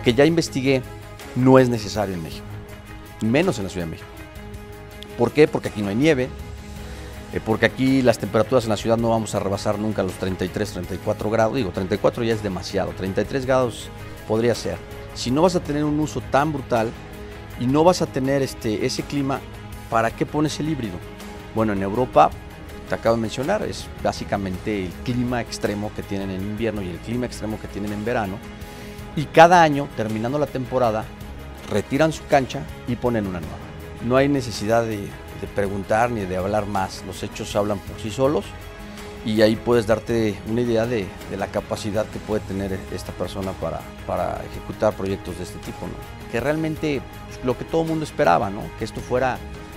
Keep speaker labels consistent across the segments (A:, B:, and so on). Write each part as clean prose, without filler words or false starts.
A: lo que ya investigué, no es necesario en México, menos en la Ciudad de México. ¿Por qué? Porque aquí no hay nieve, porque aquí las temperaturas en la ciudad no vamos a rebasar nunca los 33, 34 grados. Digo, 34 ya es demasiado, 33 grados podría ser. Si no vas a tener un uso tan brutal y no vas a tener ese clima, ¿para qué pones el híbrido? Bueno, en Europa, te acabo de mencionar, es básicamente el clima extremo que tienen en invierno y el clima extremo que tienen en verano. Y cada año, terminando la temporada, retiran su cancha y ponen una nueva. No hay necesidad de preguntar ni de hablar más, los hechos hablan por sí solos y ahí puedes darte una idea de la capacidad que puede tener esta persona para ejecutar proyectos de este tipo, ¿no? Que realmente lo que todo el mundo esperaba, ¿no? Que esto fuera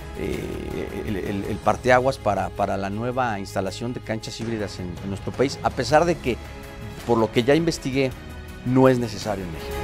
A: el parteaguas para la nueva instalación de canchas híbridas en nuestro país, a pesar de que, por lo que ya investigué, no es necesario en México.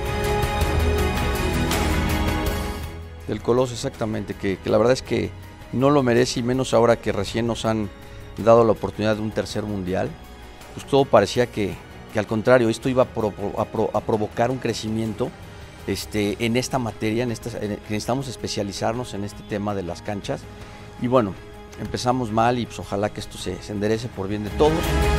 A: Del Coloso, exactamente, que la verdad es que no lo merece, y menos ahora que recién nos han dado la oportunidad de un tercer mundial. Pues todo parecía que al contrario, esto iba a provocar un crecimiento en esta materia, que necesitamos especializarnos en este tema de las canchas. Y bueno, empezamos mal y pues ojalá que esto se enderece por bien de todos.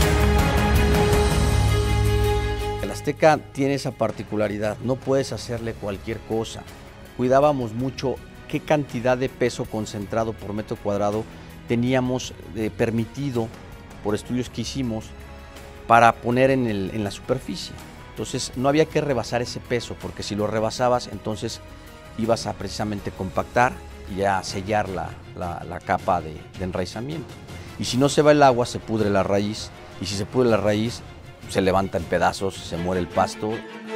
A: El Azteca tiene esa particularidad, no puedes hacerle cualquier cosa. Cuidábamos mucho qué cantidad de peso concentrado por metro cuadrado teníamos permitido por estudios que hicimos para poner en la superficie. Entonces no había que rebasar ese peso, porque si lo rebasabas entonces ibas a precisamente compactar y a sellar la capa de enraizamiento. Y si no se va el agua, se pudre la raíz, y si se pudre la raíz, se levanta en pedazos, se muere el pasto.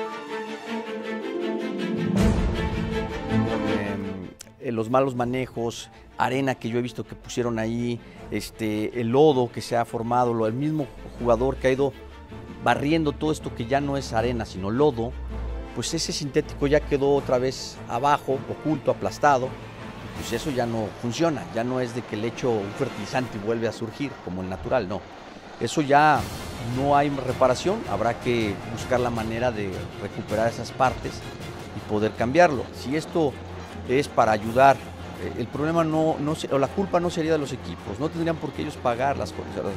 A: Los malos manejos, arena que yo he visto que pusieron ahí, el lodo que se ha formado, el mismo jugador que ha ido barriendo todo esto que ya no es arena sino lodo, pues ese sintético ya quedó otra vez abajo, oculto, aplastado, pues eso ya no funciona, ya no es de que le echo un fertilizante y vuelve a surgir como el natural, no. Eso ya no hay reparación, habrá que buscar la manera de recuperar esas partes y poder cambiarlo. Si esto es para ayudar, el problema o la culpa no sería de los equipos, no tendrían por qué ellos pagar las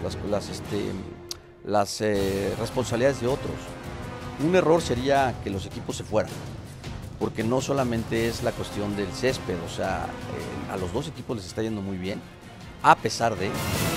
A: responsabilidades de otros. Un error sería que los equipos se fueran, porque no solamente es la cuestión del césped, o sea, a los dos equipos les está yendo muy bien, a pesar de